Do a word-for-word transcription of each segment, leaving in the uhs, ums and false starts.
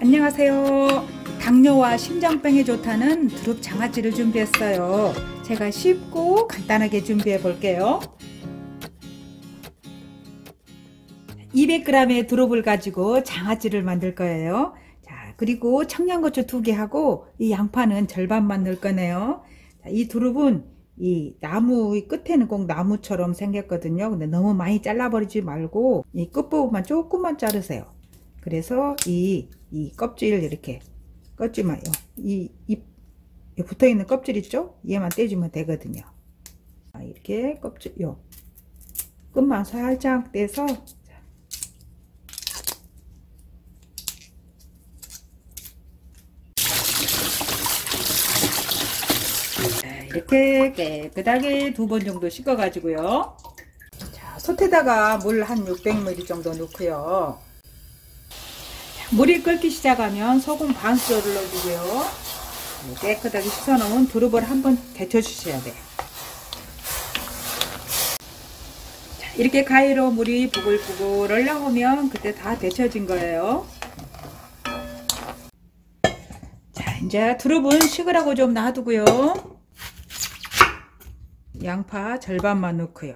안녕하세요. 당뇨와 심장병에 좋다는 두릅 장아찌를 준비했어요. 제가 쉽고 간단하게 준비해 볼게요. 이백 그램의 두릅을 가지고 장아찌를 만들 거예요. 자, 그리고 청양고추 두 개 하고 이 양파는 절반만 넣을 거네요. 자, 이 두릅은 이 나무 끝에는 꼭 나무처럼 생겼거든요. 근데 너무 많이 잘라버리지 말고 이 끝부분만 조금만 자르세요. 그래서 이, 이 껍질 이렇게 껍질만 이, 이, 이 붙어있는 껍질 있죠? 얘만 떼주면 되거든요. 이렇게 껍질 요 끝만 살짝 떼서 이렇게 깨끗하게 두 번 정도 씻어 가지고요. 자, 솥에다가 물 한 육백 밀리리터 정도 넣고요. 자, 물이 끓기 시작하면 소금 반 숟가락을 넣어주고요. 깨끗하게 씻어 놓은 두릅을 한번 데쳐 주셔야 돼요. 자, 이렇게 가위로 물이 부글부글 올라오면 그때 다 데쳐진 거예요. 자, 이제 두릅은 식으라고 좀 놔두고요. 양파 절반만 넣고요.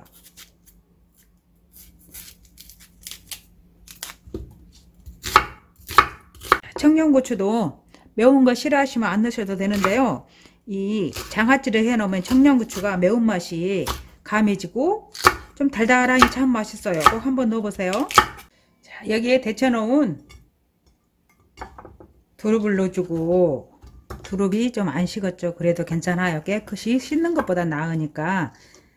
청양고추도 매운 거 싫어하시면 안 넣으셔도 되는데요. 이 장아찌를 해 놓으면 청양고추가 매운맛이 감해지고 좀 달달하니 참 맛있어요. 꼭 한번 넣어 보세요. 자, 여기에 데쳐 놓은 두릅을 넣어주고, 두릅이 좀 안 식었죠. 그래도 괜찮아요. 깨끗이 씻는 것보다 나으니까.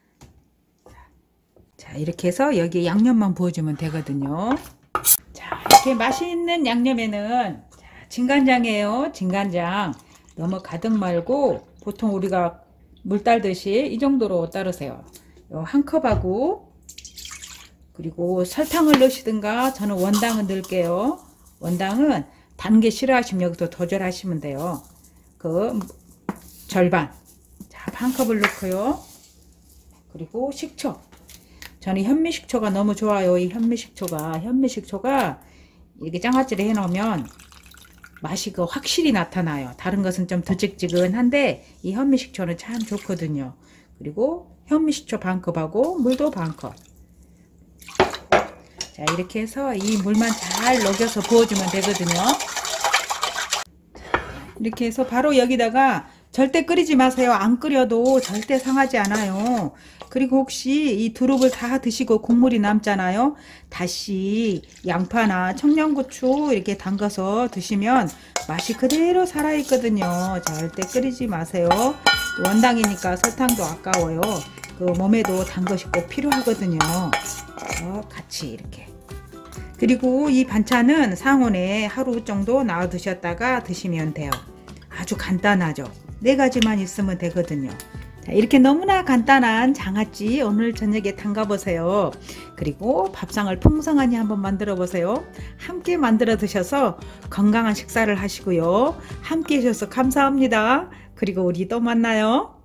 자, 이렇게 해서 여기에 양념만 부어주면 되거든요. 자, 이렇게 맛있는 양념에는 자, 진간장이에요. 진간장 너무 가득 말고 보통 우리가 물 따르듯이 이 정도로 따르세요. 한 컵하고, 그리고 설탕을 넣으시든가 저는 원당을 넣을게요. 원당은 단 게 싫어하시면 여기서 조절하시면 돼요. 그 절반, 자, 한 컵을 넣고요. 그리고 식초, 저는 현미식초가 너무 좋아요. 이 현미식초가 현미식초가 이렇게 장아찌를 해 놓으면 맛이 그 확실히 나타나요. 다른 것은 좀 드직지근한데 이 현미식초는 참 좋거든요. 그리고 현미식초 반 컵하고 물도 반 컵. 자, 이렇게 해서 이 물만 잘 녹여서 부어주면 되거든요. 이렇게 해서 바로 여기다가 절대 끓이지 마세요. 안 끓여도 절대 상하지 않아요. 그리고 혹시 이 두릅을 다 드시고 국물이 남잖아요. 다시 양파나 청양고추 이렇게 담가서 드시면 맛이 그대로 살아있거든요. 절대 끓이지 마세요. 원당이니까 설탕도 아까워요. 그 몸에도 단 것이 꼭 필요하거든요. 그래서 같이 이렇게. 그리고 이 반찬은 상온에 하루 정도 놔 두셨다가 드시면 돼요. 아주 간단하죠. 네 가지만 있으면 되거든요. 자, 이렇게 너무나 간단한 장아찌 오늘 저녁에 담가 보세요. 그리고 밥상을 풍성하니 한번 만들어 보세요. 함께 만들어 드셔서 건강한 식사를 하시고요. 함께 해주셔서 감사합니다. 그리고 우리 또 만나요.